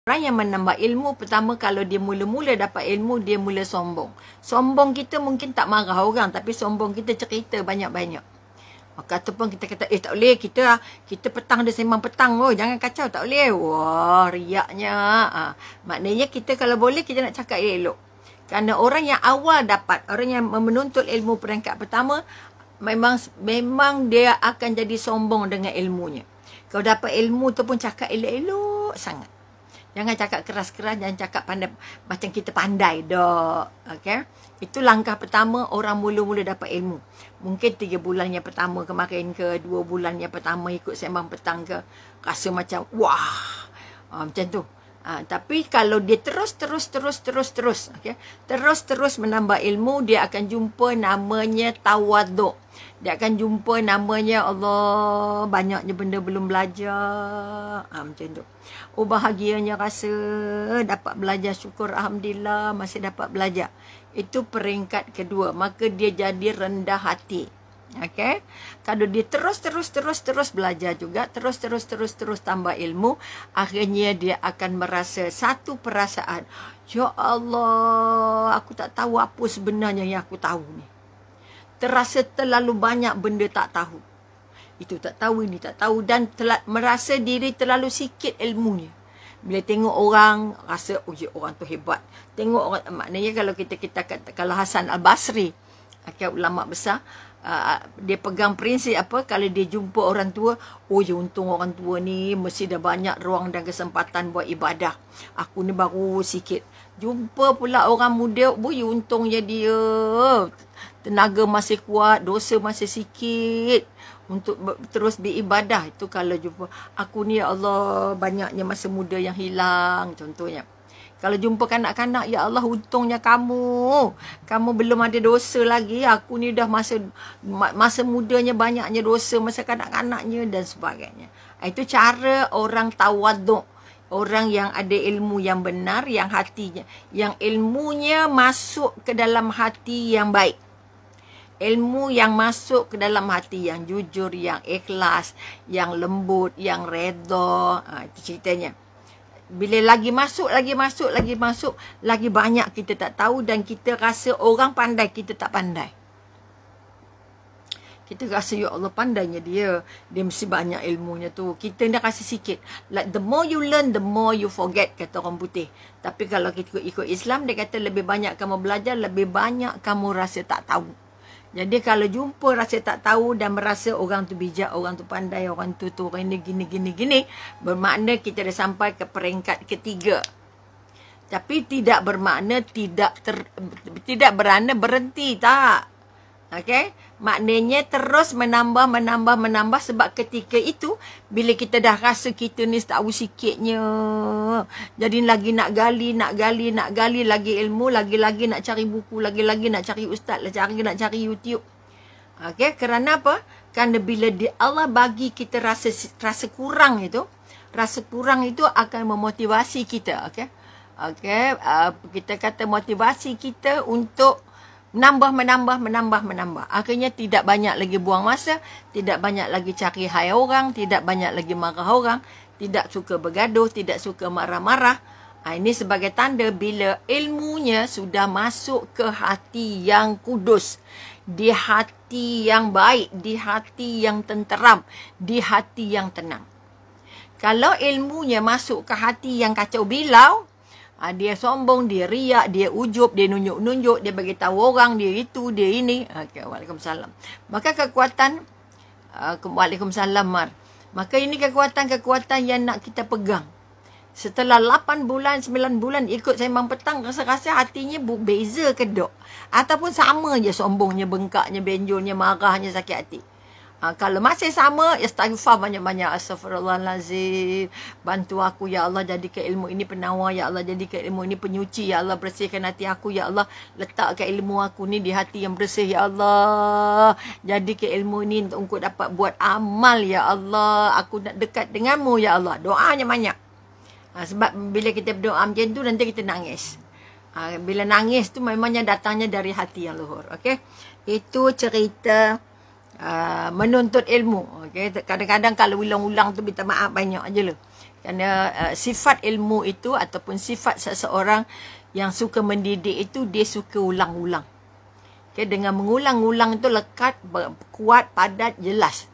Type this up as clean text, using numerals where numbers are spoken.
Orang yang menambah ilmu, pertama kalau dia mula-mula dapat ilmu, dia mula sombong. Sombong kita mungkin tak marah orang, tapi sombong kita cerita banyak-banyak. Ataupun kita kata, tak boleh, kita petang dia sembang petang, jangan kacau, tak boleh. Wah, riaknya. Maknanya kita kalau boleh, kita nak cakap elok. Kerana orang yang awal dapat, orang yang menuntut ilmu peringkat pertama, memang dia akan jadi sombong dengan ilmunya. Kalau dapat ilmu tu pun cakap elok-elok sangat. Jangan cakap keras-keras, jangan cakap pandai, macam kita pandai dah. Okay? Itu langkah pertama orang mula-mula dapat ilmu. Mungkin 3 bulan yang pertama kemarin ke, 2 bulan yang pertama ikut sembang petang ke, rasa macam wah, macam tu. Tapi kalau dia terus, okay? Terus menambah ilmu, dia akan jumpa namanya tawaduk. Dia akan jumpa namanya Allah, banyaknya benda belum belajar. Macam tu. Bahagianya rasa dapat belajar, syukur Alhamdulillah masih dapat belajar. Itu peringkat kedua. Maka dia jadi rendah hati. Okay? Kalau dia terus belajar juga, terus tambah ilmu, akhirnya dia akan merasa satu perasaan, ya Allah, aku tak tahu apa sebenarnya yang aku tahu ni. Terasa terlalu banyak benda tak tahu. Itu tak tahu, ini tak tahu, dan merasa diri terlalu sikit ilmunya. Bila tengok orang, rasa, ya orang tu hebat. Tengok orang, maknanya kalau kita kata, kalau Hasan Al-Basri, ulama besar, dia pegang prinsip apa, kalau dia jumpa orang tua, ya untung orang tua ni mesti dah banyak ruang dan kesempatan buat ibadah. Aku ni baru sikit. Jumpa pula orang muda, ya untungnya dia tenaga masih kuat, dosa masih sikit untuk terus beribadah. Itu kalau jumpa aku ni, ya Allah, banyaknya masa muda yang hilang, contohnya. Kalau jumpa kanak-kanak, ya Allah, untungnya kamu belum ada dosa lagi. Aku ni dah masa mudanya banyaknya dosa, masa kanak-kanaknya dan sebagainya. Itu cara orang tawaduk. Orang yang ada ilmu yang benar, yang hatinya, yang ilmunya masuk ke dalam hati yang baik. Ilmu yang masuk ke dalam hati yang jujur, yang ikhlas, yang lembut, yang redha. Itu ceritanya. Bila lagi masuk, lagi banyak kita tak tahu dan kita rasa orang pandai, kita tak pandai. Kita rasa, ya Allah, pandainya dia mesti banyak ilmunya tu. Kita dah rasa sikit. Like the more you learn, the more you forget, kata orang putih. Tapi kalau kita ikut Islam, dia kata lebih banyak kamu belajar, lebih banyak kamu rasa tak tahu. Jadi kalau jumpa rasa tak tahu dan merasa orang tu bijak, orang tu pandai, orang tu orang ni gini, bermakna kita dah sampai ke peringkat ketiga. Tapi tidak bermakna tidak bermakna berhenti, tak. Okay? Maknanya terus menambah sebab ketika itu bila kita dah rasa kita ni tahu sikitnya, jadi lagi nak gali lagi ilmu, lagi nak cari buku, lagi nak cari ustaz, nak cari YouTube. Okay? Kerana apa? Kerana bila Allah bagi kita rasa kurang itu, akan memotivasi kita. Okay? Kita kata motivasi kita untuk menambah. Akhirnya tidak banyak lagi buang masa, tidak banyak lagi cari hai orang, tidak banyak lagi marah orang, tidak suka bergaduh, tidak suka marah-marah. Ini sebagai tanda bila ilmunya sudah masuk ke hati yang kudus, di hati yang baik, di hati yang tenteram, di hati yang tenang. Kalau ilmunya masuk ke hati yang kacau bilau, dia sombong, dia riak, dia ujub, dia nunjuk-nunjuk, dia bagi tahu orang, dia itu, dia ini. Waalaikumsalam. Maka kekuatan, waalaikumsalam, Mar. Maka ini kekuatan yang nak kita pegang. Setelah 8 bulan, 9 bulan ikut sembang petang, rasa-rasa hatinya beza ke dok? Ataupun sama je sombongnya, bengkaknya, benjolnya, marahnya, sakit hati. Kalau masih sama, istighfar banyak-banyak. Astaghfirullahalazim. Bantu aku, ya Allah, jadikan ilmu ini penawar, ya Allah, jadikan ilmu ini penyuci, ya Allah, bersihkan hati aku, ya Allah, letakkan ilmu aku ni di hati yang bersih, ya Allah, jadikan ilmu ini untuk aku dapat buat amal, ya Allah, aku nak dekat denganmu, ya Allah. Doanya banyak. Sebab bila kita berdoa macam tu, nanti kita nangis. Bila nangis tu memangnya datangnya dari hati yang luhur. Okay? Itu cerita menuntut ilmu. Okay? Kadang-kadang kalau ulang-ulang tu minta maaf banyak je lah. Kerana sifat ilmu itu ataupun sifat seseorang yang suka mendidik itu, dia suka ulang-ulang. Okay, dengan mengulang-ulang itu lekat, kuat, padat, jelas.